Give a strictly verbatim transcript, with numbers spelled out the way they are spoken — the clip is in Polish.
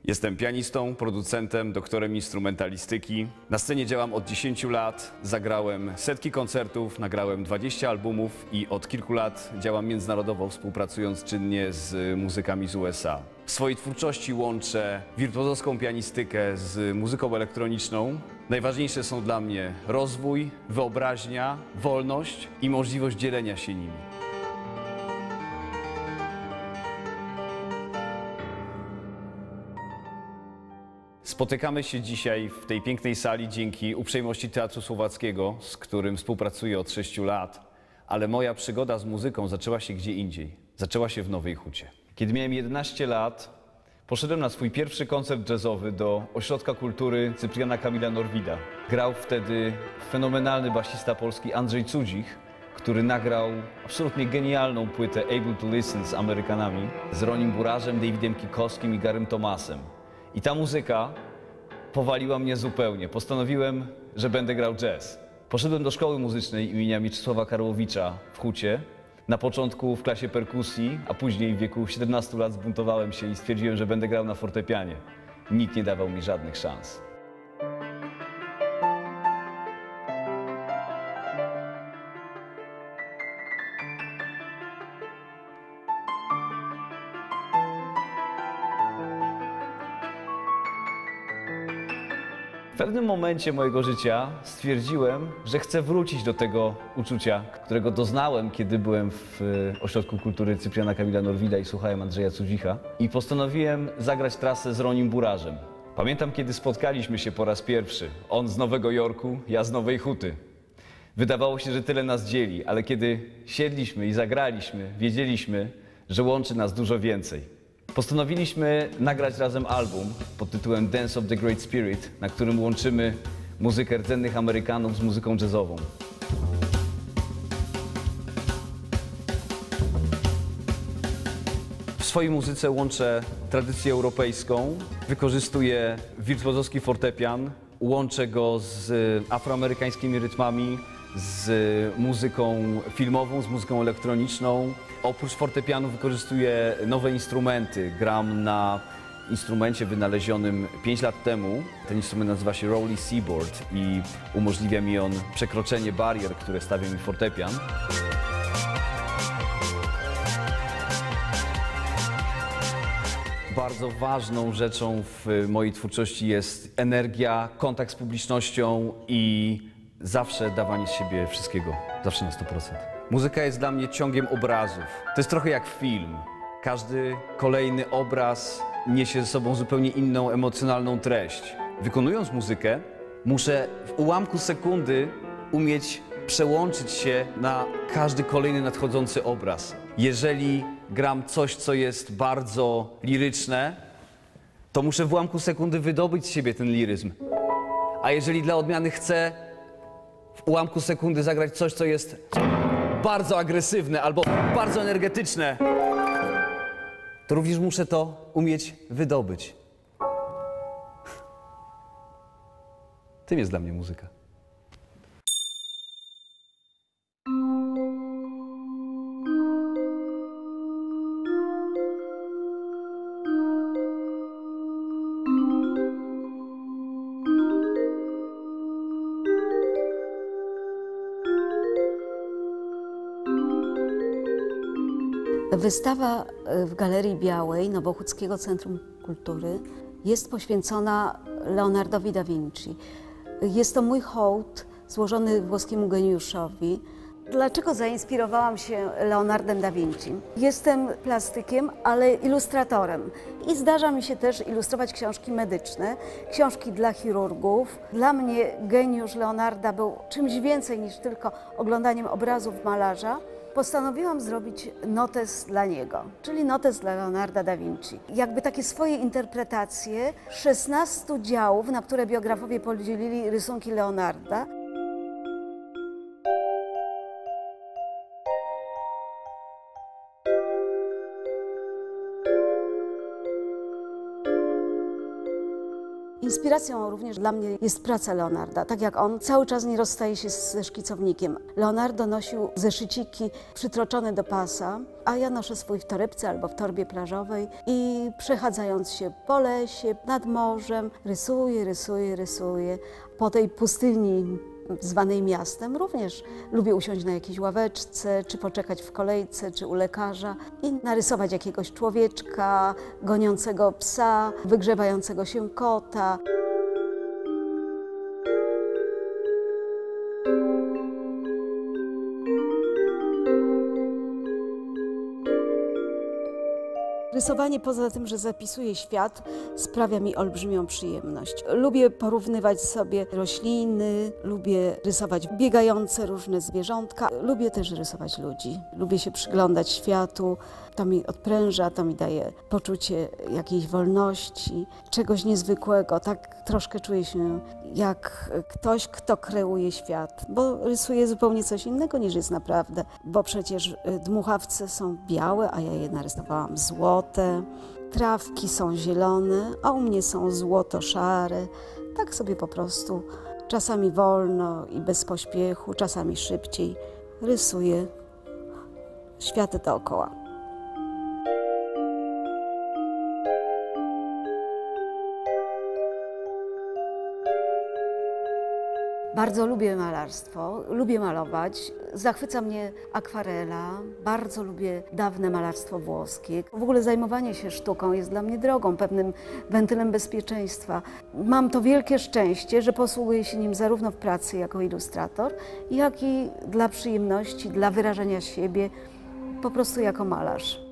Jestem pianistą, producentem, doktorem instrumentalistyki. Na scenie działam od dziesięciu lat, zagrałem setki koncertów, nagrałem dwadzieścia albumów i od kilku lat działam międzynarodowo, współpracując czynnie z muzykami z U S A. W swojej twórczości łączę wirtuozowską pianistykę z muzyką elektroniczną. Najważniejsze są dla mnie rozwój, wyobraźnia, wolność i możliwość dzielenia się nimi. Spotykamy się dzisiaj w tej pięknej sali dzięki uprzejmości Teatru Słowackiego, z którym współpracuję od sześciu lat, ale moja przygoda z muzyką zaczęła się gdzie indziej. Zaczęła się w Nowej Hucie. Kiedy miałem jedenaście lat, poszedłem na swój pierwszy koncert jazzowy do Ośrodka Kultury Cypriana Kamila Norwida. Grał wtedy fenomenalny basista polski Andrzej Cudzich, który nagrał absolutnie genialną płytę Able to Listen z Amerykanami, z Ronim Burażem, Davidem Kikowskim i Garym Thomasem. I ta muzyka powaliła mnie zupełnie. Postanowiłem, że będę grał jazz. Poszedłem do szkoły muzycznej imienia Mieczysława Karłowicza w Hucie. Na początku w klasie perkusji, a później w wieku siedemnastu lat zbuntowałem się i stwierdziłem, że będę grał na fortepianie. Nikt nie dawał mi żadnych szans. W pewnym momencie mojego życia stwierdziłem, że chcę wrócić do tego uczucia, którego doznałem, kiedy byłem w Ośrodku Kultury Cypriana Kamila Norwida i słuchałem Andrzeja Cudzicha. I postanowiłem zagrać trasę z Ronim Burażem. Pamiętam, kiedy spotkaliśmy się po raz pierwszy. On z Nowego Jorku, ja z Nowej Huty. Wydawało się, że tyle nas dzieli, ale kiedy siedliśmy i zagraliśmy, wiedzieliśmy, że łączy nas dużo więcej. Postanowiliśmy nagrać razem album pod tytułem Dance of the Great Spirit, na którym łączymy muzykę rdzennych Amerykanów z muzyką jazzową. W swojej muzyce łączę tradycję europejską, wykorzystuję wirtuozowski fortepian, łączę go z afroamerykańskimi rytmami, z muzyką filmową, z muzyką elektroniczną. Oprócz fortepianu wykorzystuję nowe instrumenty. Gram na instrumencie wynalezionym pięć lat temu. Ten instrument nazywa się Rowley Seaboard i umożliwia mi on przekroczenie barier, które stawia mi fortepian. Bardzo ważną rzeczą w mojej twórczości jest energia, kontakt z publicznością i zawsze dawanie z siebie wszystkiego, zawsze na sto procent. Muzyka jest dla mnie ciągiem obrazów. To jest trochę jak film. Każdy kolejny obraz niesie ze sobą zupełnie inną emocjonalną treść. Wykonując muzykę, muszę w ułamku sekundy umieć przełączyć się na każdy kolejny nadchodzący obraz. Jeżeli gram coś, co jest bardzo liryczne, to muszę w ułamku sekundy wydobyć z siebie ten liryzm. A jeżeli dla odmiany chcę w ułamku sekundy zagrać coś, co jest bardzo agresywne albo bardzo energetyczne, to również muszę to umieć wydobyć. Tym jest dla mnie muzyka. Wystawa w Galerii Białej Nowochódzkiego Centrum Kultury jest poświęcona Leonardowi da Vinci. Jest to mój hołd złożony włoskiemu geniuszowi. Dlaczego zainspirowałam się Leonardem da Vinci? Jestem plastykiem, ale ilustratorem i zdarza mi się też ilustrować książki medyczne, książki dla chirurgów. Dla mnie geniusz Leonarda był czymś więcej niż tylko oglądaniem obrazów malarza. Postanowiłam zrobić notes dla niego, czyli notes dla Leonarda da Vinci. Jakby takie swoje interpretacje szesnastu działów, na które biografowie podzielili rysunki Leonarda. Inspiracją również dla mnie jest praca Leonarda. Tak jak on, cały czas nie rozstaje się ze szkicownikiem. Leonardo nosił zeszyciki przytroczone do pasa. a ja noszę swój w torebce albo w torbie plażowej i przechadzając się po lesie, nad morzem, rysuję, rysuję, rysuję. Po tej pustyni zwanej miastem również lubię usiąść na jakiejś ławeczce, czy poczekać w kolejce, czy u lekarza i narysować jakiegoś człowieczka, goniącego psa, wygrzewającego się kota. Rysowanie, poza tym, że zapisuje świat, sprawia mi olbrzymią przyjemność. Lubię porównywać sobie rośliny, lubię rysować biegające różne zwierzątka, lubię też rysować ludzi. Lubię się przyglądać światu, to mi odpręża, to mi daje poczucie jakiejś wolności, czegoś niezwykłego. Tak troszkę czuję się jak ktoś, kto kreuje świat, bo rysuje zupełnie coś innego niż jest naprawdę, bo przecież dmuchawce są białe, a ja je narysowałam złote, trawki są zielone, a u mnie są złoto-szare. Tak sobie po prostu, czasami wolno i bez pośpiechu, czasami szybciej rysuję światy dookoła. Bardzo lubię malarstwo, lubię malować. Zachwyca mnie akwarela, bardzo lubię dawne malarstwo włoskie. W ogóle zajmowanie się sztuką jest dla mnie drogą, pewnym wentylem bezpieczeństwa. Mam to wielkie szczęście, że posługuję się nim zarówno w pracy jako ilustrator, jak i dla przyjemności, dla wyrażenia siebie, po prostu jako malarz.